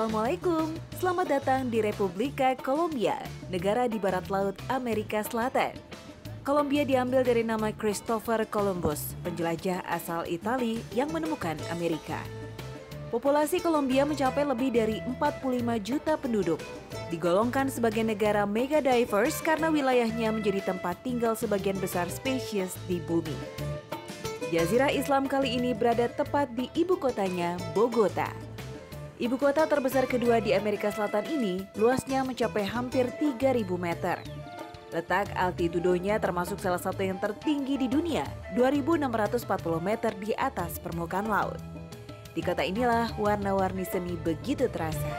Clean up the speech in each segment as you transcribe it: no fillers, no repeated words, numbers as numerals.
Assalamualaikum, selamat datang di Republika Kolombia, negara di barat laut Amerika Selatan. Kolombia diambil dari nama Christopher Columbus, penjelajah asal Italia yang menemukan Amerika. Populasi Kolombia mencapai lebih dari 45 juta penduduk. Digolongkan sebagai negara mega diverse karena wilayahnya menjadi tempat tinggal sebagian besar spesies di bumi. Jazirah Islam kali ini berada tepat di ibu kotanya, Bogota. Ibu kota terbesar kedua di Amerika Selatan ini luasnya mencapai hampir 3.000 meter. Letak altitudonya termasuk salah satu yang tertinggi di dunia, 2.640 meter di atas permukaan laut. Di kota inilah warna-warni seni begitu terasa.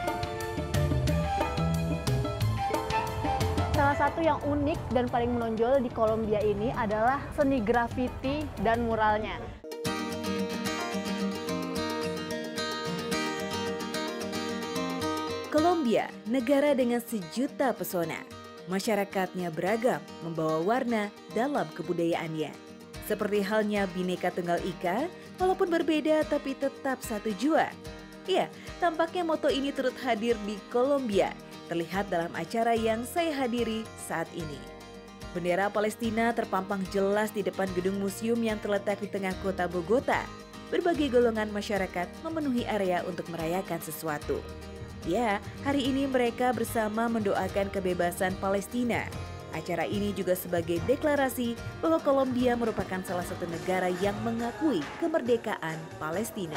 Salah satu yang unik dan paling menonjol di Kolombia ini adalah seni grafiti dan muralnya. Kolombia, negara dengan sejuta pesona. Masyarakatnya beragam, membawa warna dalam kebudayaannya. Seperti halnya Bhinneka Tunggal Ika, walaupun berbeda tapi tetap satu jua. Ya, tampaknya moto ini turut hadir di Kolombia, terlihat dalam acara yang saya hadiri saat ini. Bendera Palestina terpampang jelas di depan gedung museum yang terletak di tengah kota Bogota. Berbagai golongan masyarakat memenuhi area untuk merayakan sesuatu. Ya, hari ini mereka bersama mendoakan kebebasan Palestina. Acara ini juga sebagai deklarasi bahwa Kolombia merupakan salah satu negara yang mengakui kemerdekaan Palestina.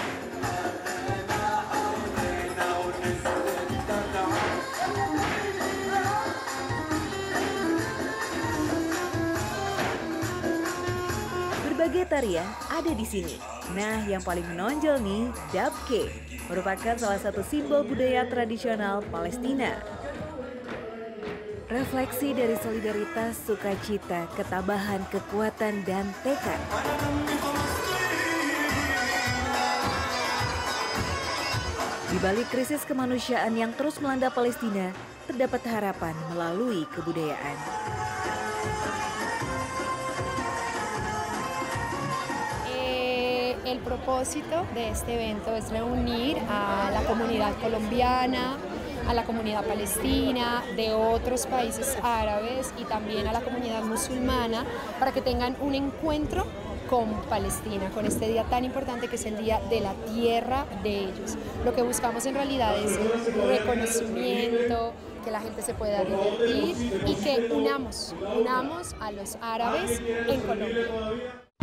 Berbagai tarian ada di sini. Nah, yang paling menonjol nih, dabke, merupakan salah satu simbol budaya tradisional Palestina. Refleksi dari solidaritas, sukacita, ketabahan, kekuatan, dan tekad. Di balik krisis kemanusiaan yang terus melanda Palestina, terdapat harapan melalui kebudayaan. El propósito de este evento es reunir a la comunidad colombiana, a la comunidad palestina, de otros países árabes y también a la comunidad musulmana para que tengan un encuentro con Palestina, con este día tan importante que es el Día de la Tierra de ellos. Lo que buscamos en realidad es reconocimiento, que la gente se pueda divertir y que unamos a los árabes en Colombia.